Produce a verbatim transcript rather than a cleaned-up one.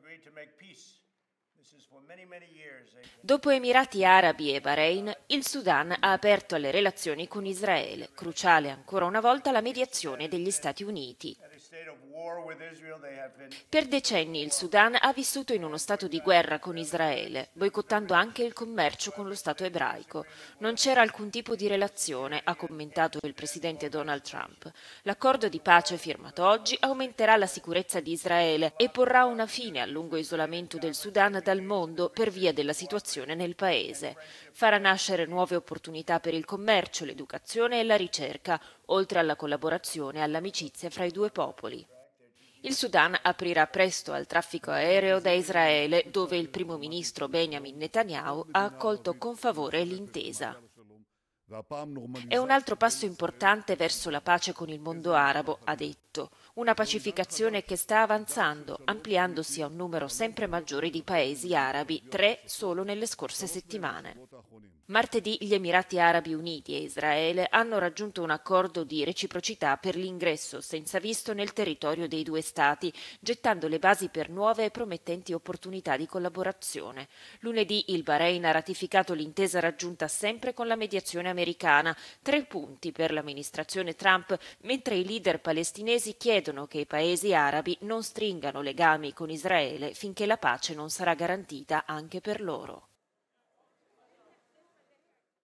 Dopo Emirati Arabi e Bahrain, il Sudan ha aperto alle relazioni con Israele, cruciale ancora una volta la mediazione degli Stati Uniti. Per decenni il Sudan ha vissuto in uno stato di guerra con Israele, boicottando anche il commercio con lo Stato ebraico. Non c'era alcun tipo di relazione, ha commentato il presidente Donald Trump. L'accordo di pace firmato oggi aumenterà la sicurezza di Israele e porrà una fine al lungo isolamento del Sudan dal mondo per via della situazione nel paese. Farà nascere nuove opportunità per il commercio, l'educazione e la ricerca, oltre alla collaborazione e all'amicizia fra i due popoli. Il Sudan aprirà presto al traffico aereo da Israele, dove il primo ministro Benjamin Netanyahu ha accolto con favore l'intesa. È un altro passo importante verso la pace con il mondo arabo, ha detto. Una pacificazione che sta avanzando, ampliandosi a un numero sempre maggiore di paesi arabi, tre solo nelle scorse settimane. Martedì gli Emirati Arabi Uniti e Israele hanno raggiunto un accordo di reciprocità per l'ingresso senza visto nel territorio dei due Stati, gettando le basi per nuove e promettenti opportunità di collaborazione. Lunedì il Bahrain ha ratificato l'intesa raggiunta sempre con la mediazione americana, tre punti per l'amministrazione Trump, mentre i leader palestinesi chiedono che i paesi arabi non stringano legami con Israele finché la pace non sarà garantita anche per loro.